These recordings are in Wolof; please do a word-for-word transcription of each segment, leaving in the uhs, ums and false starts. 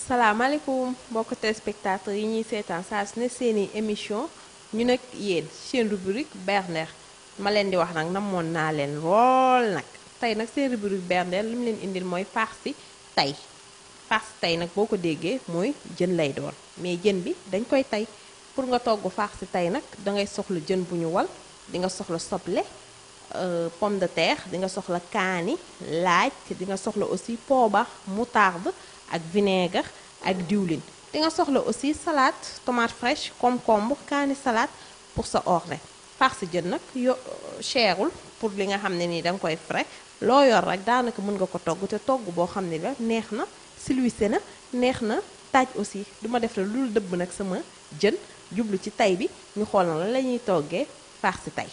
salaamaaleykum mbokk téléspectateurs yi ñuy seetaan saa su ne seeni émission ñu nag yéen seen rubrique Berndeel ma leen di wax nag namoon naa leen lool nag tey nag seen rubrique Berndeel li mu leen indil mooy farci tey farci tey nag boo ko déggee mooy jën lay doon mais jën bi dañ koy tey pour nga togg farci tey nag dangay soxla jën bu ñu wal di nga soxla soble pomme de terre di nga soxla kaani laaj di nga soxla aussi poobar moutarde ak vinaigre ak diwlin di nga soxla aussi salade tomate fraîche concombre kaani salade pour sa orne farci jën nag yo cherul pour li nga xam ne nii da nga koy frais loo yor rek daanaka mën nga ko togg te togg boo xam ne la neex na silwise na neex na taaj aussi duma def la lul dëbb nag sama jën jublu ci tay bi ñu xool na la la ñuy toggee farci tey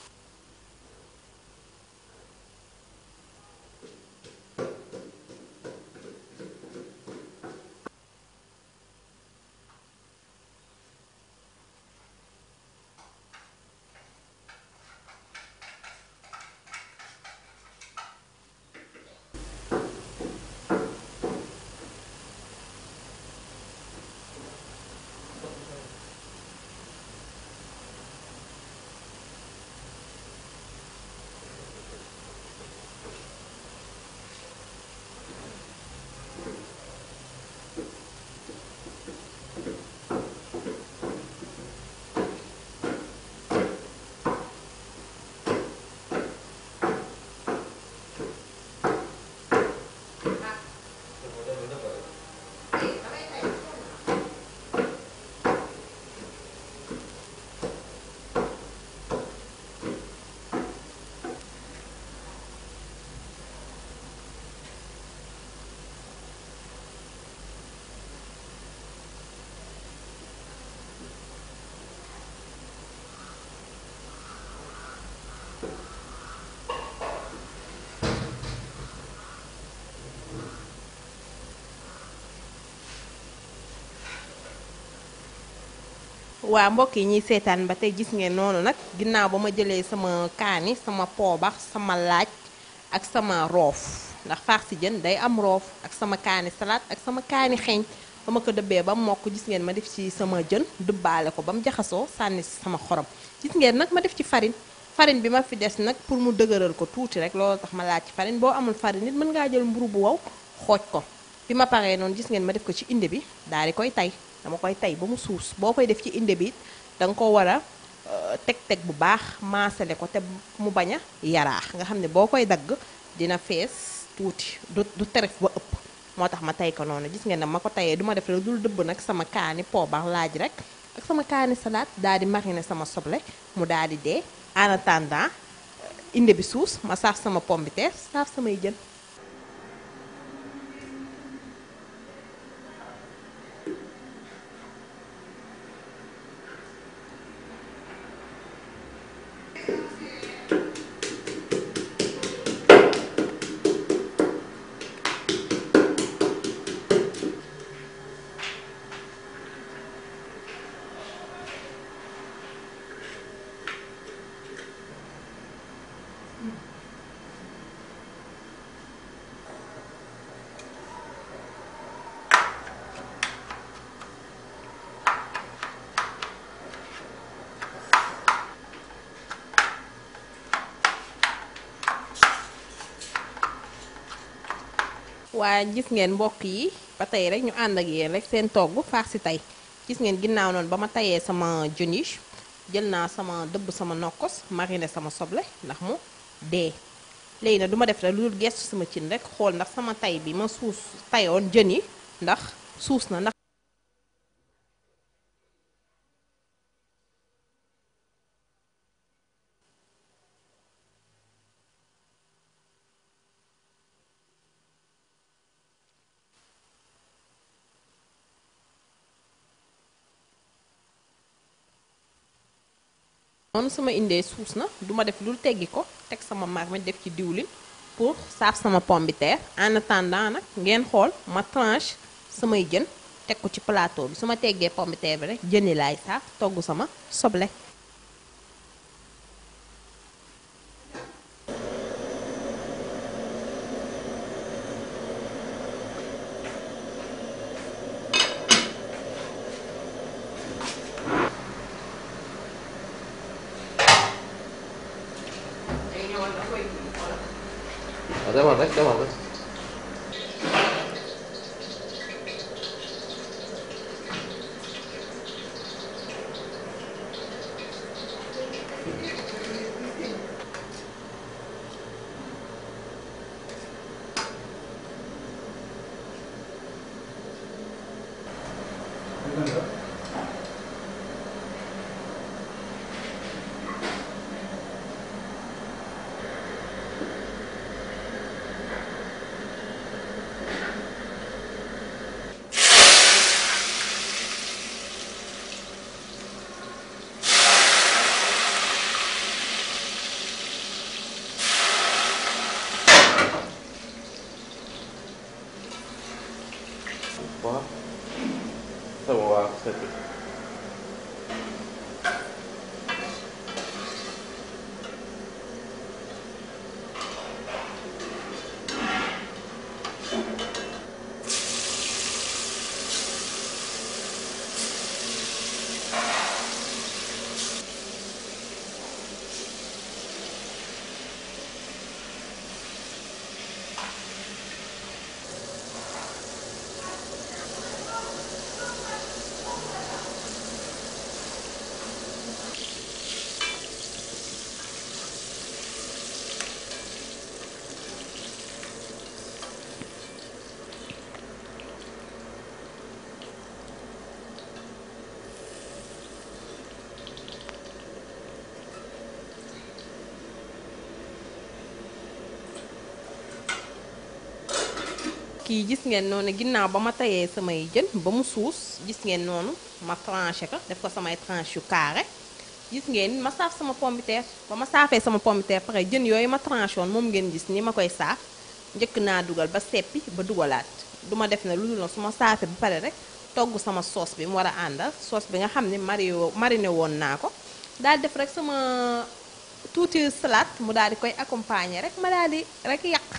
waa mbokk yi ñuy seetaan ba tey gis ngeen noonu nag ginnaaw ba ma jëlee sama kaani sama poobar sama laaj ak sama roof ndax farci jën day am roof ak sama kaani salade ak sama kaani xeeñ ba ma ko dëbbee ba mokk gis ngeen ma def ci sama jën dubbaale ko ba mu jaxasoo sànni si sama xorom gis ngeen nag ma def ci farine farine bi ma fi des nag pour mu dëgëral ko tuuti rek loolu tax ma laaj ci farine boo amul farine nit mën ngaa jël mburu bu wow xooj ko bi ma paree noonu gis ngeen ma def ko ci inde bi daal di koy tay dama koy tay ba mu suus boo koy def ci inde bi da nga ko war a teg-teg bu baax maasale ko te mu bañ a yaraax nga xam ne boo koy dagg dina fees tuuti du du teref ba ëpp moo tax ma tay ko noonu gis ngeen ne ma ko tayee du ma def rek dul dëbb nag sama kaani poobar laaj rek ak sama kaani salade daal di mariner sama soble mu daal di dee en attendant inde bi suus ma saaf sama pomme de terre saaf samay jën waa gis ngeen mbokk yi ba tey rek ñu ànd ak yéen rek seen togg farci tey gis ngeen ginnaaw noonu ba ma tayee sama jën yi jël naa sama dëbb sama nokkos mariner sama soble ndax mu dee léegi nag du ma def rek lu dul gestu sama cin rek xool ndax sama tay bi ma suus tayoon jën yi ndax suus na ndax noonu sama indee suus na duma def lul teggi ko teg sama marmite def ci diwlin pour saaf sama pomme de terre en attendant nag ngeen xool ma tranche samay jën teg ko ci plateau bi su ma teggee pomme de terre bi rek jëni laay saaf togg sama soble demal rek demal rek. Wah, semua sedih. kii gis ngeen noonu ginnaaw ba ma tayee samay jën ba mu suus gis ngeen noonu ma tranché ko def ko samay tranche yu carré gis ngeen ma saaf sama pombiteer ba ma saafee sama pombiteer pare jën yooyu ma tranché woon moom ngeen gis ni ma koy saaf njëkk naa dugal ba seppi ba dugalaat duma def ne lu dul na su ma saafee ba pare rek togg sama soos bi mu war a àndal soos bi nga xam ne mari mariné woon naa ko daal def rek sama tuuti salade mu daal di koy accompagner rek ma daal di rek yàq.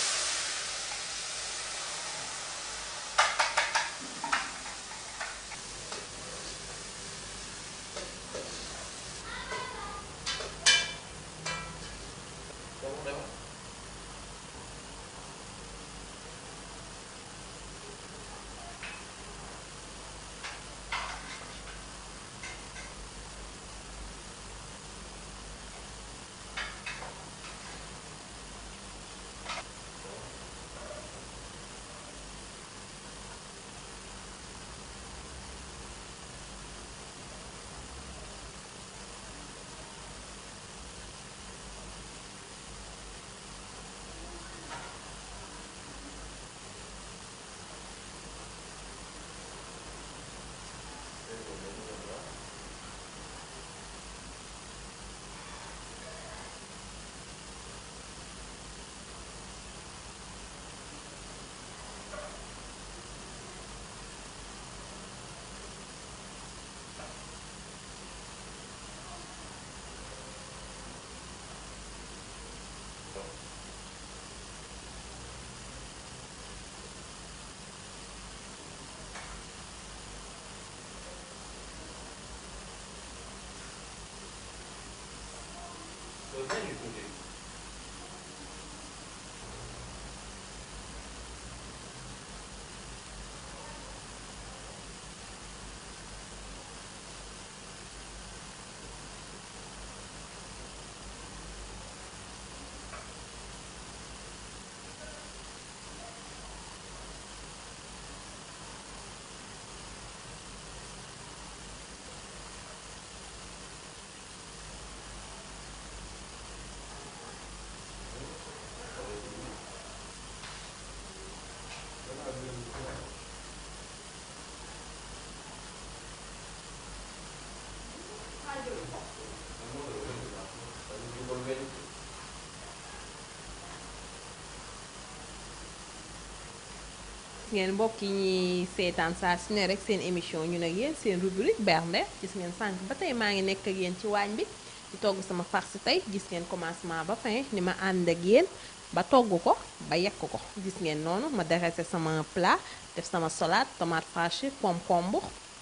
ngeen mbokk yi ñuy seetaan saa su ne rek seen émission ñu nag yéen seen rubrique bernde gis ngeen sànq ba tey maa ngi nekk ak yéen ci waañ bi di togg sama farce tey gis ngeen commencement ba fin ni ma ànd ak yéen ba togg ko ba yekk ko gis ngeen noonu ma dressé sama plat def sama salade tomate fraîche concombre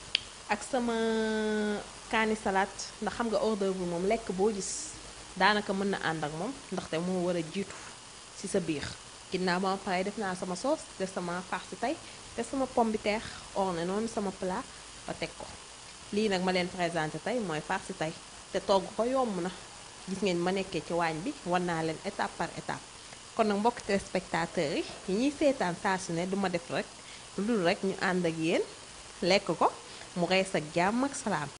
ak sama kaani salade ndax xam nga hors d'œuvre moom lekk boo gis daanaka mën na ànd ak moom ndaxte moo war a jiitu ci sa biir ginnaaw ba ma pare def naa sama sauce def sama farci tey def sama pomme de terre orné noonu sama plat ba teg ko lii nag ma leen présenté tey mooy farci tey te togg ko yomb na gis ngeen ma nekkee ci waañ bi wan naa leen étape par étape kon nag mbokk téléspectateurs yi yi ñuy seetaan saa su ne du ma def rek lu dul rek ñu ànd ak yéen lekk ko mu rees ak jàmm ak salaam